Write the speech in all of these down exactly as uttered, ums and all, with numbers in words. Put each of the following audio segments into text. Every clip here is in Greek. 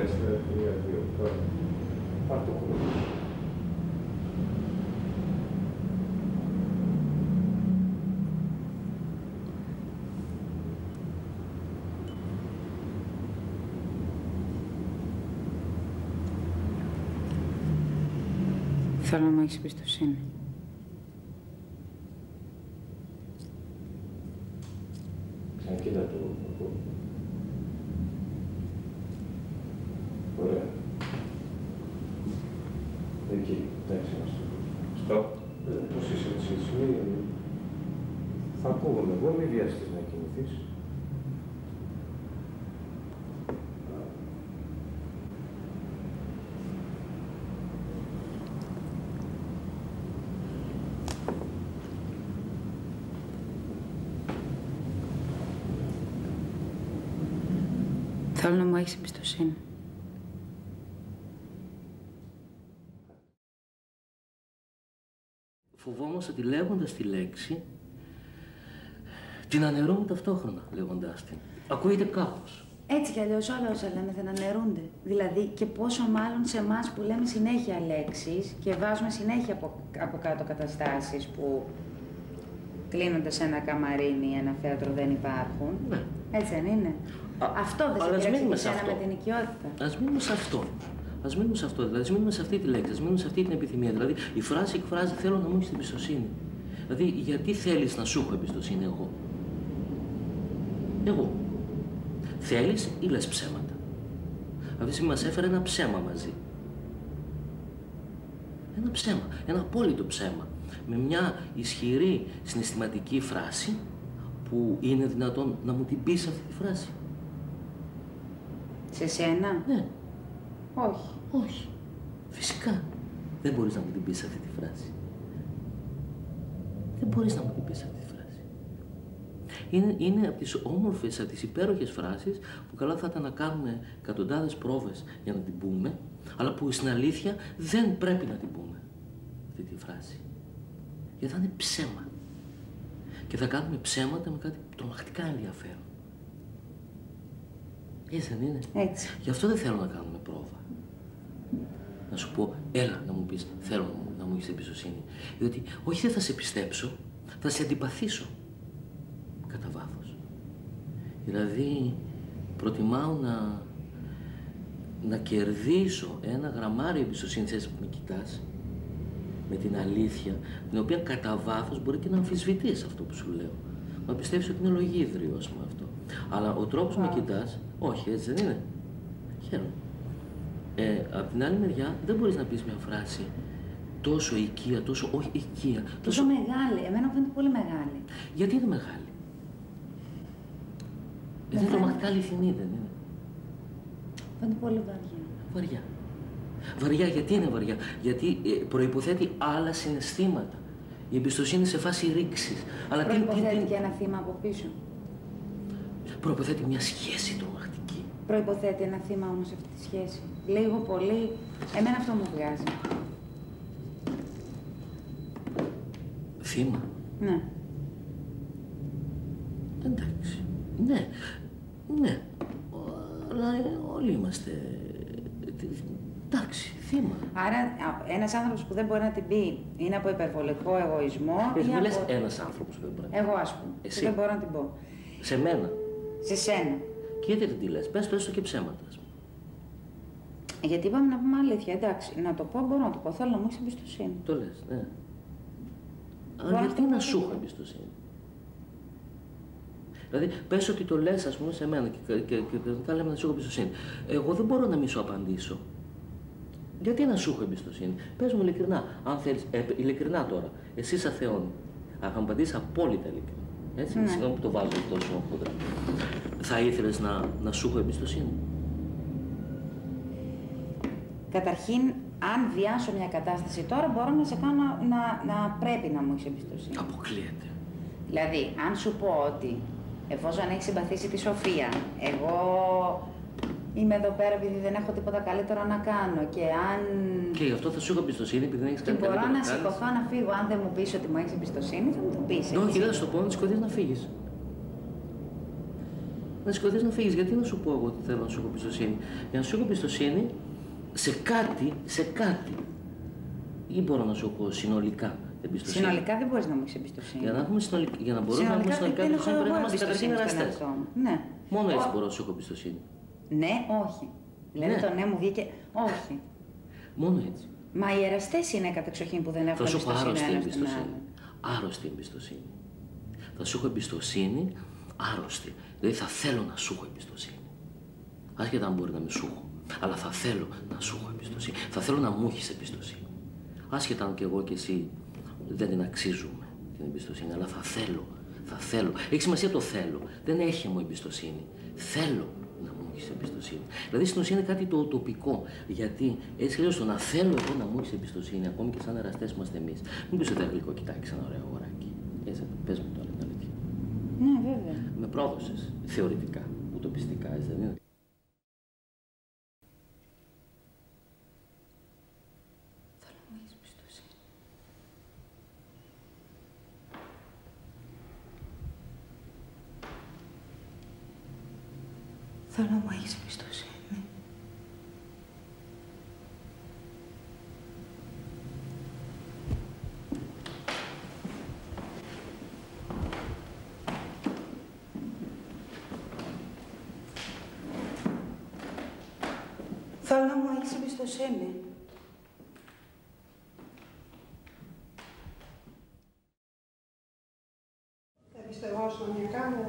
τέσσερα, τρία, δύο, τώρα. Πάρ' το χρόνο. Θέλω να μου έχεις εμπιστοσύνη. Ξανακοίτα το. Ωραία. Εκεί, εντάξει μας. Στοπ. Πώς είσαι έτσι, έτσι. Θα ακούγομαι εγώ, μη βιαστείς να κινηθείς. Θέλω να μου έχεις εμπιστοσύνη. Φοβόμαστε ότι λέγοντας τη λέξη, την αναιρούμε ταυτόχρονα λέγοντάς την. Ακούγεται κάπως. Έτσι κι αλλιώς όλα όσα λέμε δεν αναιρούνται. Δηλαδή και πόσο μάλλον σε εμάς που λέμε συνέχεια λέξεις και βάζουμε συνέχεια από, από κάτω καταστάσεις που κλείνονται σε ένα καμαρίνι, ένα θέατρο δεν υπάρχουν. Ναι. Έτσι δεν είναι. Α, αυτό δεν σε πειράζει και σένα με την οικειότητα. Ας μείνουμε σε αυτό. Ας μείνουμε σε αυτό, δηλαδή, ας μείνουμε σε αυτή τη λέξη, ας μείνουμε σε αυτή την επιθυμία. Δηλαδή, η φράση εκφράζει θέλω να μου έχεις εμπιστοσύνη. Δηλαδή, γιατί θέλεις να σου έχω εμπιστοσύνη εγώ. Εγώ. Θέλεις ή λες ψέματα. Αυτή τη στιγμή μας έφερε ένα ψέμα μαζί. Ένα ψέμα, ένα απόλυτο ψέμα. Με μια ισχυρή συναισθηματική φράση που είναι δυνατόν να μου την πεις αυτή τη φράση. Σε σένα? Ναι. Όχι. Όχι. Φυσικά. Δεν μπορείς να μου την πεις αυτή τη φράση. Δεν μπορείς να μου την πεις αυτή τη φράση. Είναι, είναι από τις όμορφες, από τις υπέροχες φράσεις που καλά θα ήταν να κάνουμε εκατοντάδες πρόβες για να την πούμε, αλλά που στην αλήθεια δεν πρέπει να την πούμε αυτή τη φράση. Γιατί θα είναι ψέμα. Και θα κάνουμε ψέματα με κάτι τρομακτικά ενδιαφέρον. Έτσι δεν είναι? Έτσι. Γι' αυτό δεν θέλω να κάνουμε πρόβα. Να σου πω, έλα να μου πεις, θέλω να μου, να μου έχεις εμπιστοσύνη. Διότι όχι δεν θα σε πιστέψω, θα σε αντιπαθήσω. Κατά βάθος. Δηλαδή, προτιμάω να, να κερδίσω ένα γραμμάριο εμπιστοσύνης έτσι που με κοιτάς, με την αλήθεια, την οποία κατά βάθος μπορεί και να αμφισβητείς αυτό που σου λέω. Να πιστεύεις ότι είναι λογίδριο, ας πούμε, αυτό. Αλλά ο τρόπος που με κοιτάς, όχι, έτσι δεν είναι. Χαίρομαι. Ε, απ' την άλλη μεριά, δεν μπορείς να πεις μια φράση τόσο οικία, τόσο όχι οικία. Τόσο, τόσο μεγάλη. Εμένα μου φαίνεται πολύ μεγάλη. Γιατί είναι μεγάλη? Γιατί είναι τρομακτικά αληθινή, δεν είναι? Φαίνεται πολύ βαριά. Βαριά. Βαριά, γιατί είναι βαριά? Γιατί ε, προϋποθέτει άλλα συναισθήματα. Η εμπιστοσύνη σε φάση ρήξης. Αλλά προϋποθέτει τι, τι, τι... και ένα θύμα από πίσω. Προϋποθέτει μια σχέση τρομακτική. Προϋποθέτει ένα θύμα όμως αυτή τη σχέση. Λίγο πολύ. Εμένα αυτό μου βγάζει. Θύμα. Ναι. Εντάξει. Ναι. Ναι. Αλλά όλοι είμαστε... Εντάξει, θύμα. Άρα, ένας άνθρωπος που δεν μπορεί να την πει είναι από υπερβολικό εγωισμό. Εσύ ή λες από... ένας άνθρωπος που δεν μπορεί να την πει. Εγώ, ας πούμε. Εσύ. Δεν μπορώ να την πω. Σε μένα. Σε σένα. Και γιατί δεν τη λες, πες το έστω και ψέματα, ας πούμε. Γιατί είπαμε να πούμε αλήθεια, εντάξει. Να το πω, μπορώ να το πω. Θέλω να μου έχεις εμπιστοσύνη. Το λες, ναι. Αλλά γιατί να σου έχω εμπιστοσύνη. Δηλαδή, πες ότι το λες, ας πούμε, σε μένα και, και, και, και λέμε να σου έχω εμπιστοσύνη. Εγώ δεν μπορώ να μην σου απαντήσω. Γιατί να σου έχω εμπιστοσύνη. Πες μου ειλικρινά, αν θέλεις, ε, ειλικρινά τώρα, εσύ σαν Θεόνι. Αν θα μου απαντήσεις απόλυτα ειλικρινά. Έτσι, ναι. Συγγνώμη που το βάζω τόσο κοντά. Θα ήθελες να, να σου έχω εμπιστοσύνη. Καταρχήν, αν βιάσω μια κατάσταση τώρα, μπορώ να σε κάνω να, να, να πρέπει να μου έχεις εμπιστοσύνη. Αποκλείεται. Δηλαδή, αν σου πω ότι εφόσον έχεις συμπαθήσει τη Σοφία, εγώ είμαι εδώ πέρα επειδή δεν έχω τίποτα καλύτερο να κάνω και αν... Και γι' αυτό θα σου έχω εμπιστοσύνη επειδή δεν έχεις κάτι καλύτερο να κάνεις. Και κάνεις. μπορώ να σηκωθώ να φύγω, αν δεν μου πεις ότι μου έχεις εμπιστοσύνη, θα μου το πεις. Όχι, δεν θα σου το πω, να σηκωθείς να φύγεις. να σηκωθείς να φύγεις. Γιατί να σου πω εγώ ότι θέλω να σου έχω εμπιστοσύνη? Για να σου έχω εμπιστοσύνη σε κάτι, σε κάτι. Ή μπορώ να σου έχω συνολικά εμπιστοσύνη? Συνολικά δεν μπορείς να μου έχεις εμπιστοσύνη. Για να, έχουμε συνολικά, για να μπορούμε να έχουμε συνολικά εμπιστοσύνη πρέπει να είμαστε καταρχήν εραστές. Ναι. Μόνο έτσι μπορώ να σου έχω εμπιστοσύνη. Ναι, όχι. Δηλαδή Ναι. το ναι μου βγήκε όχι. Μόνο έτσι. Μα οι εραστές είναι κατεξοχήν που δεν έχουν θα σου έχω εμπιστοσύνη. άρρωστη ένας στον εμπιστοσύνη. άλλον. Άρρωστη εμπιστοσύνη. Θα σου έχω εμπιστοσύνη άρρωστη. Δηλαδή θα θέλω να σου έχω εμπιστοσύνη. Άσχετα αν μπορεί να μην σου έχω. Αλλά θα θέλω να σου έχω εμπιστοσύνη. Θα θέλω να μου έχεις εμπιστοσύνη. Άσχετα αν και εγώ και εσύ δεν την αξίζουμε την εμπιστοσύνη. Αλλά θα θέλω. Θα θέλω. Έχει σημασία το θέλω. Δεν έχει μου εμπιστοσύνη. Θέλω να μου έχεις εμπιστοσύνη. Δηλαδή στην ουσία είναι κάτι το τοπικό. Γιατί έτσι λέω στο να θέλω εγώ να μου έχεις εμπιστοσύνη, ακόμη και σαν εραστές είμαστε εμείς. Μην πεις ότι ένα γλυκό κοιτάξει ένα ωραίο αγοράκι. Έτσι, πες μου τώρα την αλήθεια. Ναι, βέβαια. Με πρόδωσες θεωρητικά, ουτοπιστικά, έτσι δεν είναι? Θέλω να μου έχεις εμπιστοσύνη. Θέλω να μου έχεις εμπιστοσύνη. Θέλω να μου έχεις εμπιστοσύνη. Θα εμπιστευόσουν μια κάμερα.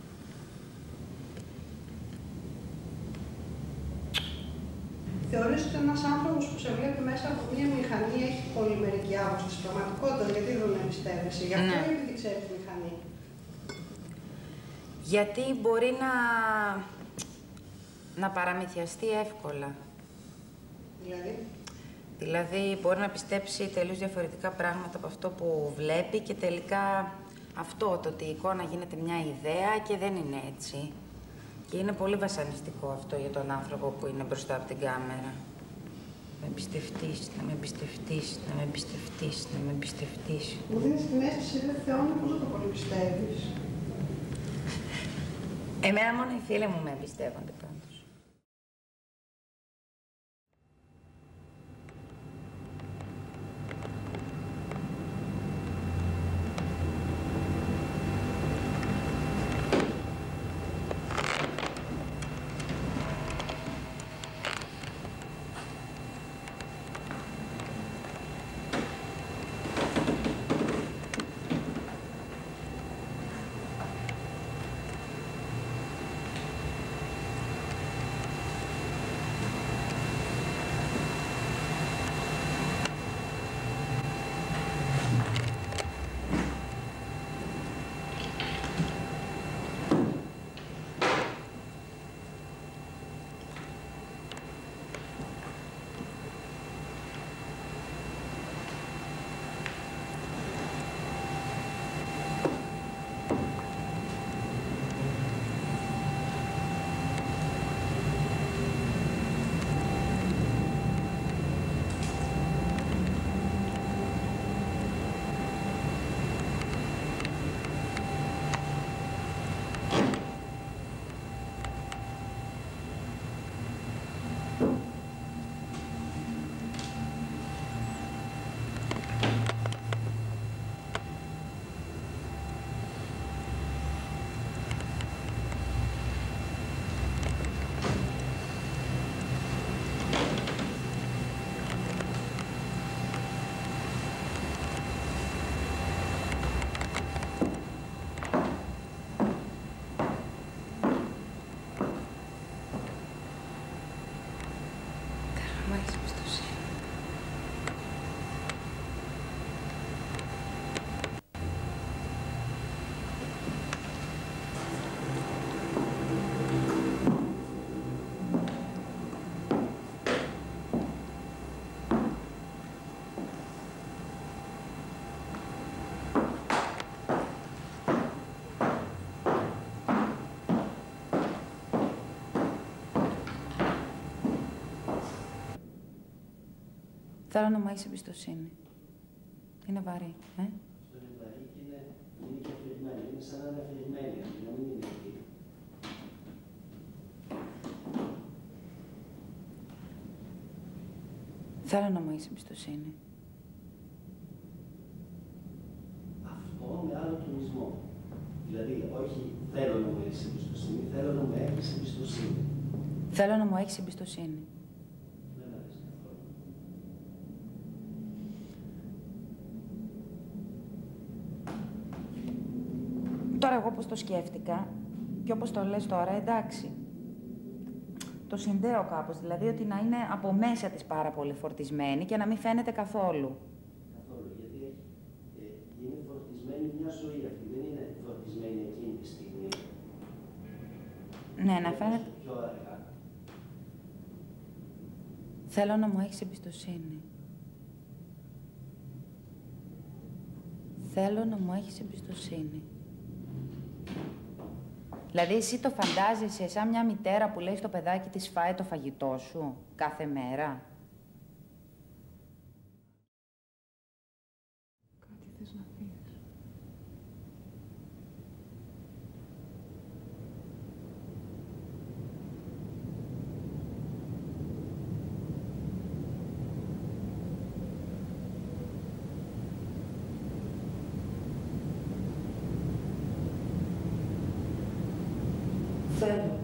Θεωρείς ότι ένας άνθρωπος που σε βλέπει μέσα από μια μηχανή έχει πολυμερική άποψη στην πραγματικότητα, γιατί δεν τον εμπιστεύεσαι? Γι' αυτό ή επειδή ξέρεις τη μηχανή? Γιατί μπορεί να... να παραμυθιαστεί εύκολα. Δηλαδή? Δηλαδή μπορεί να πιστέψει τελείως διαφορετικά πράγματα από αυτό που βλέπει και τελικά αυτό, το ότι η εικόνα γίνεται μια ιδέα και δεν είναι έτσι. Και είναι πολύ βασανιστικό αυτό για τον άνθρωπο που είναι μπροστά από την κάμερα. Να με εμπιστευτείς, να με εμπιστευτείς, να με εμπιστευτείς, να με εμπιστευτείς. Μου δίνεις την αίσθηση, δε Θεόνι, πώς δεν το πολύ πιστεύεις? Εμένα μόνο οι φίλοι μου με εμπιστεύονται πάντως. Θέλω να μου έχεις εμπιστοσύνη. Είναι βαρύ, ε? Αυτό είναι βαρύ και είναι, είναι και αφηρημένο. Είναι σαν να είναι αφηρημένη, να μην είναι εκεί. Θέλω να μου έχεις εμπιστοσύνη. Αυτό με άλλο τονισμό. Δηλαδή, όχι θέλω να μου έχεις εμπιστοσύνη, θέλω να μου έχεις εμπιστοσύνη. Θέλω να μου έχεις εμπιστοσύνη. Δεν μ' αρέσει καθόλου. Τώρα εγώ πώς το σκέφτηκα και όπως το λες τώρα, εντάξει. Το συνδέω κάπως, δηλαδή ότι να είναι από μέσα της πάρα πολύ φορτισμένη και να μην φαίνεται καθόλου. Καθόλου, γιατί ε, είναι φορτισμένη μια ζωή αυτή, δεν είναι φορτισμένη εκείνη τη στιγμή. Ναι, να φαίνεται... Πιο αργά. Θέλω να μου έχεις εμπιστοσύνη. Θέλω να μου έχεις εμπιστοσύνη. Δηλαδή, εσύ το φαντάζεσαι σαν μια μητέρα που λέει στο παιδάκι της φάει το φαγητό σου κάθε μέρα. Κάτι θες να πεις. Θέλω.